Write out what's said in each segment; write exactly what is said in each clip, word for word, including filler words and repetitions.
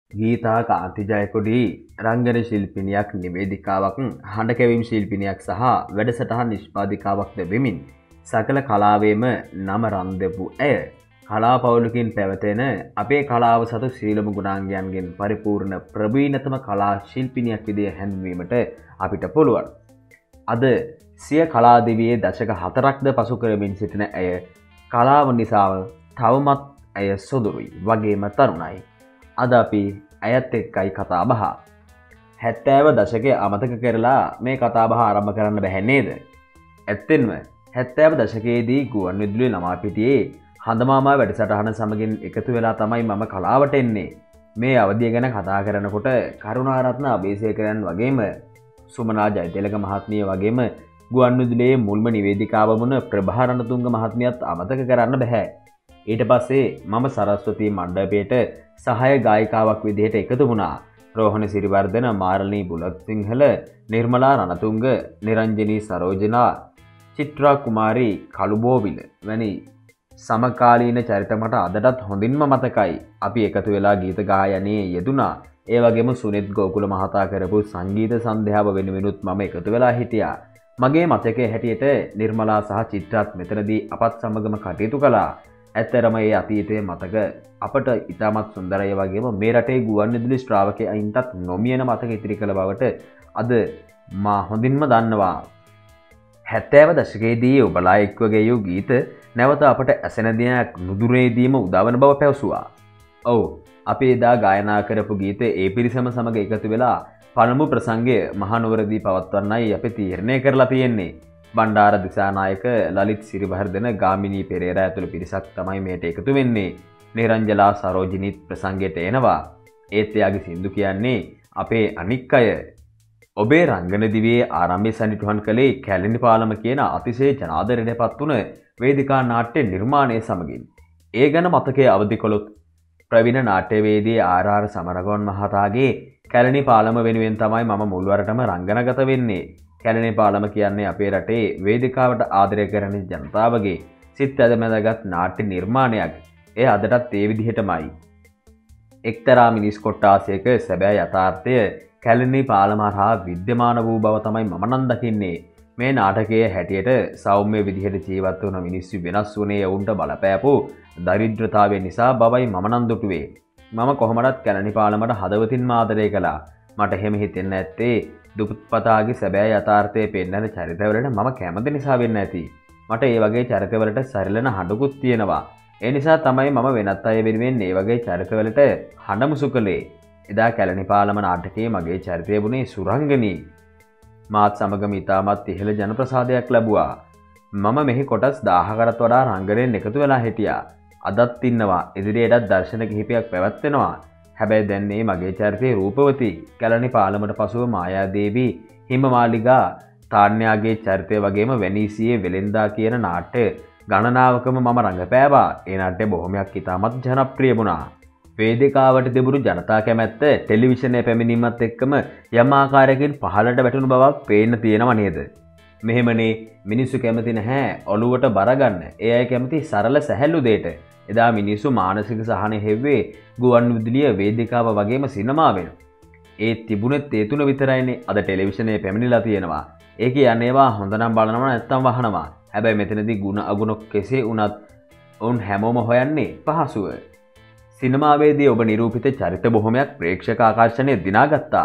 ගීතා කාන්ති ජයකොඩි රංගන ශිල්පිනියක් නිවේදිකාවක් හඬ කැවීම් ශිල්පිනියක් සහ වැඩසටහන් නිෂ්පාදිකාවක්ද වෙමින් සකල කලාවේම නම රන්දපු ඇය කලා පවුලකින් පැවතෙන අපේ කලාව සතු සීලම ගුණාංගයන්ගෙන් පරිපූර්ණ ප්‍රවීණතම කලා ශිල්පිනියක් විදිය හැඳින්වීමට අපිට පුළුවන්. අද සිය කලාදිවියේ දශක හතරක්ද පසු කරමින් සිටින ඇය කලාව නිසාව තවමත් ඇය සොදුරුයි වගේම තරුණයි. අද අපි ඇයත් එක්කයි කතා බහ. හැත්තෑව දශකය අමතක කරලා මේ කතා බහ ආරම්භ කරන්න බැහැ නේද? ඇත්තෙන්ම හැත්තෑව දශකයේදී ගුවන් විදුලියේ ළමාපිටියේ හඳමාමා වැඩසටහන සමගින් එකතු වෙලා තමයි මම කලාවට එන්නේ. මේ අවධිය ගැන කතා කරනකොට කරුණාරත්න අබේසේකරන් වගේම සුමනා ජයතිලක මහත්මිය වගේම ගුවන් විදුලියේ මුල්ම නිවේදිකාව වුණ ප්‍රභා රණතුංග මහත්මියත් අමතක කරන්න බෑ. ඊට පස්සේ මම සරස්වතී මණ්ඩපයට සහාය ගායිකාවක් විදිහට එකතු වුණා. රෝහණ සිරිවර්ධන, මාරලී බුලත්සිංහල, නිර්මලා රණතුංග, නිරංජනී සරෝජනා, චිත්‍රා කුමාරී කළුබෝවිල වැනි සමකාලීන චරිත මට අදටත් හොඳින්ම මතකයි. අපි එකතු වෙලා ගීත ගායනයේ යෙදුණා. ඒ වගේම සුනිත් ගෝකුල මහතා කරපු සංගීත සන්ධ්‍යාව වෙනුවෙනුත් මම එකතු වෙලා හිටියා. මගේ මතකයේ හැටියට නිර්මලා සහ චිත්‍රාත් මෙතනදී අපත් සමගම කටයුතු කළා. ඇත්තරම ඒ අතීතයේ මතක අපට ඉතාමත් සුන්දරය වගේම මේ රටේ ගුවන් විදුලි ශ්‍රාවකයන්ටත් නොමියන මතක ඉතිරි කළ බවට අද මා හොඳින්ම දන්නවා. හැත්තෑව දශකයේදී ඔබලා එක්ව ගෙයූ ගීත නැවත අපට ඇසෙන දිනයක් නුදුරේදීම උදාවන බව පැවසුවා. ඔව්, අපි එදා ගායනා කරපු ගීත ඒ පිරිසම සමග එකතු වෙලා පළමු ප්‍රසංගය මහනුවරදී පවත්වන්නයි අපි තීරණය කරලා තියෙන්නේ. බණ්ඩාර දිසානායක, ලලිත් සිරිවර්ධන, ගාමිණී පෙරේරා ඇතුළු පිරිසක් තමයි මේට එකතු වෙන්නේ. නිරංජලා සරෝජිනිත් ප්‍රසංගයට එනවා. ඒත් එයාගේ සින්දු කියන්නේ අපේ අනික් අය. ඔබේ රංගන දිවියේ ආරම්භය සනිටුහන් කළේ කැලණි පාලම කියන අතිශය ජනාදරයට පත් වුණ වේදිකා නාට්‍ය නිර්මාණය සමගින්. ඒ ගැන මතකයේ අවදි කළොත් ප්‍රවීණ නාට්‍යවේදී ආර් ආර් සමරගෝන් මහතාගේ කැලණි පාලම වෙනුවෙන් තමයි මම මුල්වරටම රංගනගත වෙන්නේ. කැලණි පාලම කියන්නේ අපේ රටේ වේදිකාවට ආදරය කරන ජනතාවගේ සිත් ඇදමැදගත් නාට්‍ය නිර්මාණයක්. එය අදටත් ඒ විදිහටමයි. එක්තරා මිනිස් කොට්ටාසයක සැබෑ යථාර්ථය කැලණි පාලම හරහා විද්‍යමාන වූ බව තමයි මම නම් දකින්නේ. මේ නාටකයේ හැටියට සෞම්‍ය විදිහට ජීවත් වුණ මිනිස්සු වෙනස් වුණේ ඔවුන්ට බලපෑපු දරිද්‍රතාවය නිසා බවයි මම නම් දුටුවේ. මම කොහොමදත් කැලණි පාලමට හදවතින්ම ආදරය කළා. මට එහෙම හිතෙන්න ඇත්තේ දුප්පතාගේ සැබෑ යථාර්ථය පෙන්වන චරිතවලට මම කැමති නිසා වෙන්න ඇති. මට ඒ වගේ චරිතවලට සරිලන හඬකුත් තියෙනවා. ඒ නිසා තමයි මම වෙනත් අය වෙනුවෙන් ඒ වගේ චරිතවලට හඬ මුසු කළේ. එදා කැලණි පාලම නාටකයේ මගේ චරිතය වුණේ සුරංගනී. මාත් සමගම ඉතාමත් ඉහළ ජනප්‍රසාදයක් ලැබුවා. මම මෙහි කොටස් දාහකටත් වඩා රංගනයෙන් එකතු වෙලා හිටියා. අදත් ඉන්නවා. ඉදිරියටත් දර්ශන කිහිපයක් පැවැත්වෙනවා. හැබැයි දැන් මේ මගේ චරිතයේ රූපවතී කැලණි පාලමට පසුව මායාදේවී, හිමමාලිගා, තාන්‍යාගේ චරිතය වගේම වෙනීසියේ වෙලෙන්දා කියන නාට්‍ය ගණනාවකම මම රඟපෑවා. ඒ නාට්‍ය බොහොමයක් ඉතාමත් ජනප්‍රිය වුණා. වේදිකාවට තිබුණු ජනතා කැමැත්ත ටෙලිවිෂනයේ පැමිණීමත් එක්කම යම් ආකාරයකින් පහළට වැටුණු බවක් පේන්න තියෙනව නේද? මෙහෙමනේ මිනිස්සු කැමති නැහැ ඔළුවට බර ගන්න. ඒ අය කැමති සරල සැහැල්ලු දෙයට. එදා මිනිස්සු මානසික සහනය හෙව්වේ ගුවන් විදුලිය වේදිකාව වගේම සිනමාවෙන්. ඒ තිබුණෙත් ඒ තුන විතරයිනේ. අද ටෙලිවිෂනයේ පැමිණිලා තියෙනවා. ඒ කියන්නේ ඒවා හොඳ නම් බලනවා නැත්තම් වහනවා. හැබැයි මෙතනදී ಗುಣ අගුණ කෙසේ වුණත් ඔවුන් හැමෝම හොයන්නේ පහසුව. සිනමාවේදී ඔබ නිරූපිත චරිත බොහොමයක් ප්‍රේක්ෂක ආකර්ෂණය දිනාගත්තා.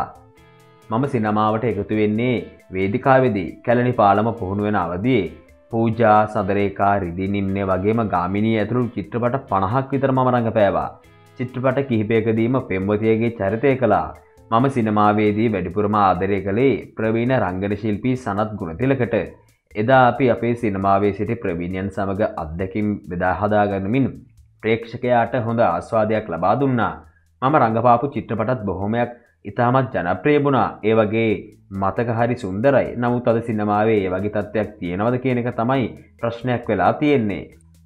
මම සිනමාවට එකතු වෙන්නේ වේදිකාවේදී කැලණි පාලම පුහුණු වෙන අවදියේ. පූජා, සදරේකා, රිදී නිම්නේ වගේම ගාමිණී ඇතුළු චිත්‍රපට පනහක් විතර මම රඟපෑවා. චිත්‍රපට කිහිපයකදීම පෙම්වතියගේ චරිතය කළා. මම සිනමාවේදී වැඩිපුරම ආදරය කළේ ප්‍රවීණ රංගන ශිල්පී සනත් ගුණතිලකට. එදා අපි අපේ සිනමාවේ සිටි ප්‍රවීණයන් සමග අත්දැකීම් බෙදා හදා ගනිමින් ප්‍රේක්ෂකයාට හොඳ ආස්වාදයක් ලබා දුන්නා. මම රඟපාපු චිත්‍රපටත් බොහොමයක් ඉතාමත් ජනප්‍රිය වුණා. ඒ වගේ මතක හරි සුන්දරයි. නමුත් අද සිනමාවේ ඒ වගේ තත්ත්වයක් තියෙනවද කියන එක තමයි ප්‍රශ්නයක් වෙලා තියෙන්නේ.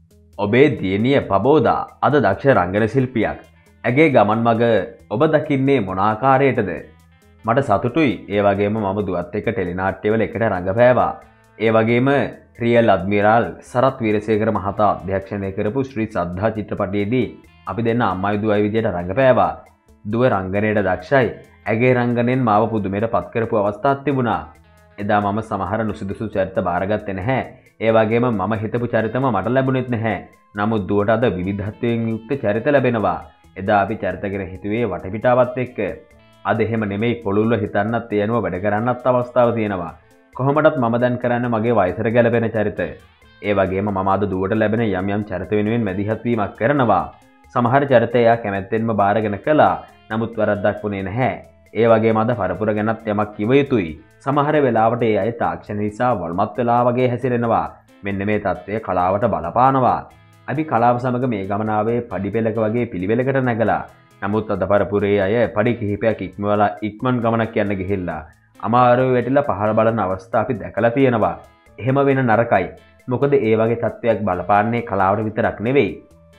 ඔබේ දියණිය පබෝදා අද දක්ෂ රංගන ශිල්පියක්. ඇගේ ගමන් මග ඔබ දකින්නේ මොන ආකාරයටද? මට සතුටුයි. ඒ වගේම මම දුවත් එක්ක ටෙලිනාට්‍යවල එකට රඟපෑවා. ඒ වගේම රියල් අද්මිරාල් සරත් වීරසේකර මහතා අධ්‍යක්ෂණය කරපු ශ්‍රී සද්ධා චිත්‍රපටයේදී අපි දෙන්න අම්මයි දුවයි විදියට රඟපෑවා. දුව රංගනයට දක්ෂයි. ඇගේ රංගනයෙන් මාව පුදුමයට පත් කරපු අවස්ථාවක් තිබුණා. එදා මම සමහර නුසුදුසු චරිත බාරගත්තේ නැහැ. ඒ වගේම මම හිතපු චරිතම මට ලැබුණෙත් නැහැ. නමුත් දුවට අද විවිධත්වයෙන් යුක්ත චරිත ලැබෙනවා. එදා අපි චරිත ගැන හිතුවේ වටපිටාවත් එක්ක. අද එහෙම නෙමෙයි පොළුල්ව හිතන්නත් ඒ අනුව වැඩ කරන්නත් අවස්ථාව තියෙනවා. කොහොමදත් මම දැන් කරන්නේ මගේ වයසට ගැලපෙන චරිත. ඒ වගේම මම අද දුවට ලැබෙන යම් යම් චරිත වෙනුවෙන් මැදිහත් වීමක් කරනවා. සමහර චරිත එයා කැමැත්තෙන්ම බාරගෙන කළා. නමුත් වරද්දක් වුණේ නැහැ. ඒ වගේම අද පරපුර ගැනත් යමක් කිව යුතුයි. සමහර වෙලාවට ඒ අය තාක්ෂණ නිසා වල්මත් වෙලා වගේ හැසිරෙනවා. මෙන්න මේ தත්ත්වය කලාවට බලපානවා. අපි කලාව සමග මේ ගමනාවේ පඩි පෙළක වගේ පිළිවෙලකට නැගලා. නමුත් අද පරපුරේ අය පඩි කිහිපයක් ඉක්මවලා ඉක්මන් ගමනක් යන්න ගිහිල්ලා අමාරුවේ වැටිලා පහළ බලන අවස්ථා අපි දැකලා තියෙනවා. එහෙම වෙන නරකයි. මොකද ඒ වගේ තත්ත්වයක් බලපාන්නේ කලාවට විතරක් නෙවෙයි.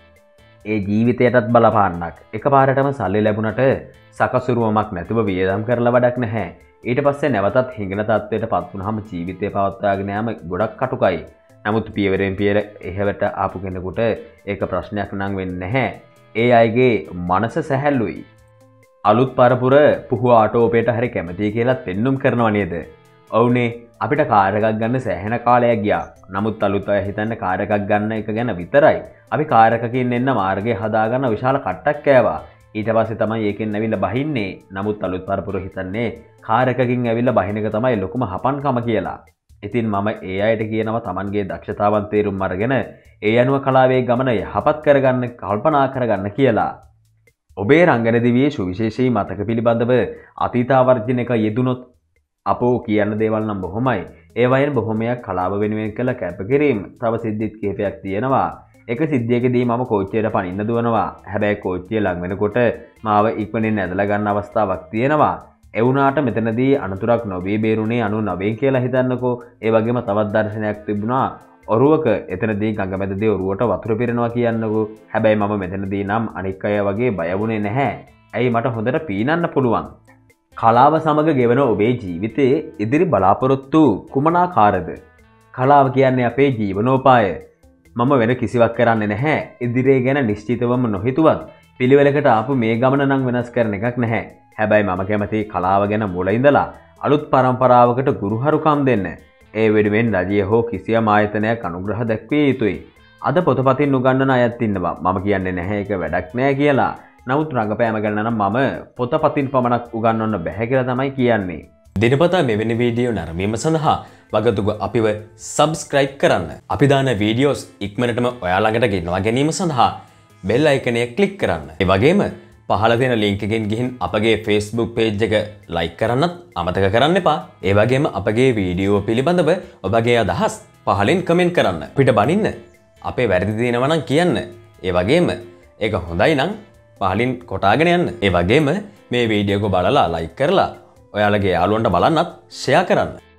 ඒ ජීවිතයටත් බලපාන්නක්. එකපාරටම සල්ලි ලැබුණට සකසුරුවමක් නැතුව වියදම් කරලා වැඩක් නැහැ. ඊට පස්සේ නැවතත් හිඟන තත්ත්වයට පත් වුණාම ජීවිතය පවත්වාගෙන යාම ගොඩක් කටුකයි. නමුත් පියවරෙන් පියවර එහෙවට ආපු කෙනෙකුට ඒක ප්‍රශ්නයක් නම් වෙන්නේ නැහැ. ඒ අයගේ මනස සැහැල්ලුයි. අලුත් පරපුර පුහු ආටෝපයට හරි කැමතියි කියලා පෙන්눔 කරනවා නේද? ඔව්නේ අපිට කාර් එකක් ගන්න සෑහෙන කාලයක් ගියා. නමුත් අලුත් අය හිතන්නේ කාර් එකක් ගන්න එක ගැන විතරයි. අපි කාර් එකකින් එන්න මාර්ගය හදාගන්න විශාල කට්ටක් කෑවා. ඊට පස්සේ තමයි ඒකෙන් ඇවිල්ලා බහින්නේ. නමුත් අලුත් පරපුර හිතන්නේ කාර් එකකින් ඇවිල්ලා බහින එක තමයි ලොකුම හපන්කම කියලා. ඉතින් මම ඒ අයට කියනවා Tamanගේ දක්ෂතාවන් තේරුම් අරගෙන ඒ අනුව කලාවේ ගමන යහපත් කරගන්න කල්පනා කරගන්න කියලා. ඔබේ රංගන දිවියේ සුවිශේෂී මතක පිළිබඳව අතීතාවර්ජනයක යෙදුනොත් අපෝ කියන්න දේවල් නම් බොහොමයි. ඒ වයින් බොහොමයක් කලාව වෙනුවෙන් කළ කැපකිරීම තව සිද්ධිත් කිහිපයක් තියෙනවා. එක සිද්ධියකදී මම කෝච්චියට පනින්න දුවනවා. හැබැයි කෝච්චිය ලඟ වෙනකොට මාව ඉක්මනින් ඇදලා ගන්න අවස්ථාවක් තියෙනවා. ඒ වුණාට මෙතනදී අනතුරක් නොවේ බේරුණේ අනූනවයෙන් කියලා හිතන්නකෝ. ඒ වගේම තවත් දර්ශනයක් තිබුණා. ඔරුවක එතනදී ගඟ මැදදී ඔරුවට වතුර පිරෙනවා කියන්නකෝ. හැබැයි මම මෙතනදී නම් අනික් අය වගේ බය වුණේ නැහැ. ඇයි මට හොඳට පීනන්න පුළුවන්. කලාව සමග ගෙවන ඔබේ ජීවිතයේ ඉදිරි බලාපොරොත්තු කුමනාකාරද? කලාව කියන්නේ අපේ ජීවනෝපාය. මම වෙන කිසිවක් කරන්නේ නැහැ. ඉදිරිය ගැන නිශ්චිතවම නොහිතුවත් පිළිවෙලකට ආපු මේ ගමන නම් වෙනස් කරන එකක් නැහැ. හැබැයි මම කැමති කලාව ගැන මුල ඉඳලා අලුත් පරම්පරාවකට ගුරුහරුකම් දෙන්න. ඒ වෙනුවෙන් රජය හෝ කිසියම් ආයතනයක් අනුග්‍රහ දැක්විය යුතුයි. අද පොතපතින් උගන්වන අයත් ඉන්නවා. මම කියන්නේ නැහැ ඒක වැඩක් නෑ කියලා. නමුත් රංගපෑම ගැන නම් මම පොතපතින් පමණක් උගන්වන්න බැහැ කියලා තමයි කියන්නේ. දිනපතා මෙවැනි වීඩියෝ නැරඹීම සඳහා වගතුග අපිව සබ්ස්ක්‍රයිබ් කරන්න. අපි දාන වීඩියෝස් ඉක්මනටම ඔයා ළඟට ගෙනවා ගැනීම සඳහා බෙල් අයිකනය ක්ලික් කරන්න. ඒ වගේම පහළ තියෙන ලින්ක් එකෙන් ගිහින් අපගේ Facebook page එක like කරන්නත් අමතක කරන්න එපා. ඒ වගේම අපගේ වීඩියෝ පිළිබඳව ඔබගේ අදහස් පහලින් කමෙන්ට් කරන්න. අපිට බනින්න අපේ වැරදි තියෙනවා නම් කියන්න. ඒ වගේම ඒක හොඳයි නම් පහලින් කොටාගෙන යන්න. ඒ වගේම මේ වීඩියෝ එක බලලා like කරලා ඔයාලගේ යාළුවන්ට බලන්නත් ෂෙයා කරන්න.